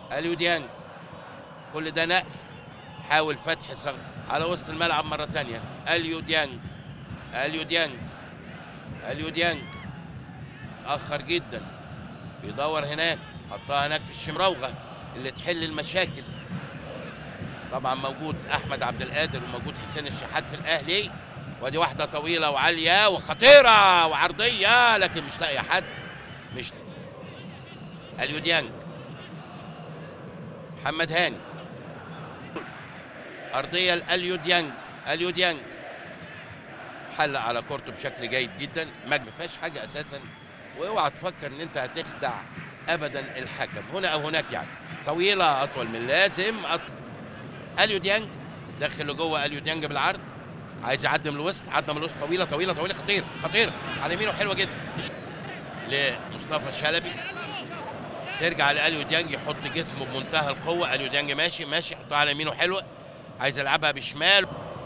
اليو ديانج، كل ده نقل، حاول فتح على وسط الملعب مرة تانية. اليو ديانج، اليو ديانج، اليو ديانج اتأخر جدا، بيدور هناك، حطها هناك في الشمراوغة اللي تحل المشاكل. طبعا موجود احمد عبد القادر وموجود حسين الشحات في الاهلي، ودي واحدة طويلة وعالية وخطيرة وعرضية لكن مش لاقي حد. مش اليو ديانج، محمد هاني، ارضيه لاليو ديانج. اليو ديانج حلق على كورته بشكل جيد جدا، ما فيهاش حاجه اساسا، واوعى تفكر ان انت هتخدع ابدا الحكم هنا او هناك. يعني طويله اطول من اللازم. اليو ديانج دخل لجوه، اليو ديانج بالعرض، عايز يعدي من الوسط، عدى من الوسط، طويله طويله طويله، خطير خطير على يمينه، حلوه جدا لمصطفى شلبي. ترجع لاليو ديانج، يحط جسمه بمنتهى القوه. اليو ديانج ماشي ماشي، يحطها على يمينه، حلوه، عايز يلعبها بشمال،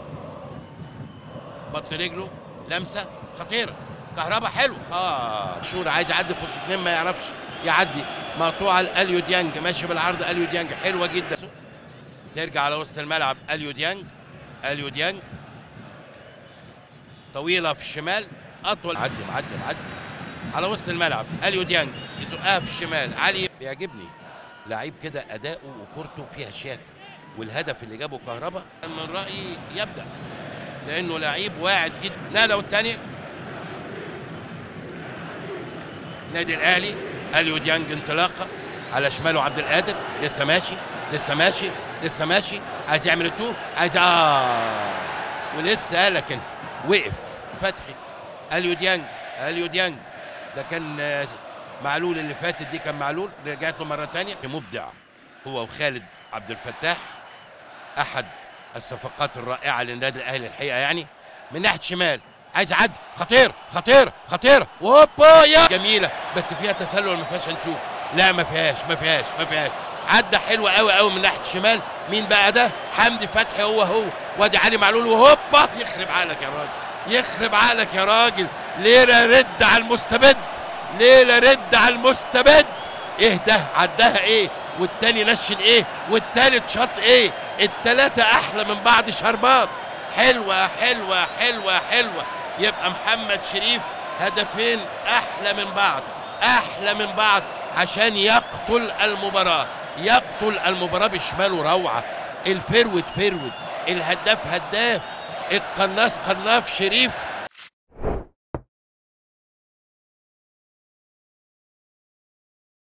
بطن رجله، لمسه خطيره، كهربا حلو. شور عايز يعدي في وسط اثنين ما يعرفش يعدي، مقطوعه لاليو ديانج، ماشي بالعرض اليو ديانج، حلوه جدا. ترجع على وسط الملعب اليو ديانج، اليو ديانج طويله في الشمال، اطول، معدي معدي معدي على وسط الملعب. اليو ديانج يزقها في الشمال، علي. بيعجبني لعيب كده اداؤه وكورته فيها شياكه، والهدف اللي جابه كهربا من رايي يبدا، لانه لعيب واعد جدا. نقله والثانيه نادي الاهلي، اليو ديانج انطلاقه على شماله عبد القادر، لسه ماشي لسه ماشي لسه ماشي، عايز يعمل التو، عايز ولسه لكن وقف فتحي. اليو ديانج، اليو ديانج ده كان معلول اللي فاتت دي، كان معلول، رجعت له مره ثانيه. مبدع هو وخالد عبد الفتاح، احد الصفقات الرائعه للنادي الاهلي الحقيقه. يعني من ناحيه شمال عايز يعدي، خطير خطير خطير، وهوبا يا جميله، بس فيها تسلل ما فيهاش، هنشوف. لا ما فيهاش ما فيهاش ما فيهاش، عدى حلوه قوي قوي من ناحيه الشمال. مين بقى ده؟ حمدي فتحي، هو وادي علي معلول، وهوبا يخرب عقلك يا راجل، يخرب عقلك يا راجل. ليله رد على المستبد، ليله رد على المستبد. ايه ده؟ عدها ايه؟ والتاني نشن ايه؟ والتالت شاط ايه؟ التلاته احلى من بعض شربات. حلوه حلوه حلوه حلوه. يبقى محمد شريف هدفين احلى من بعض، احلى من بعض، عشان يقتل المباراه، يقتل المباراه بشماله روعه. الفرود فرود، الهداف هداف، القناص قناف شريف.